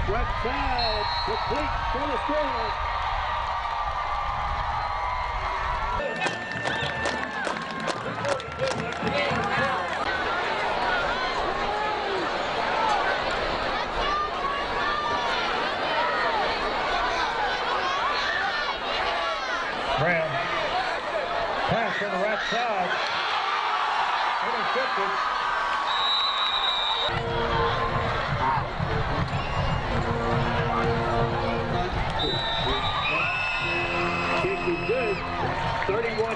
Right side, complete for the score. Brown. Pass on the right side. Intercepted. Kick is good. 31.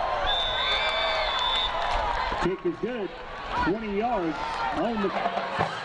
Kick is good. 20 yards on the